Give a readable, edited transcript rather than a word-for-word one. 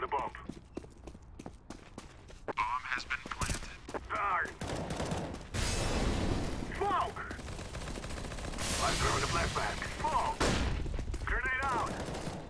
the bomb. Bomb has been planted. Darn! Smoke! I'm throwing a flashback. Smoke! Grenade out!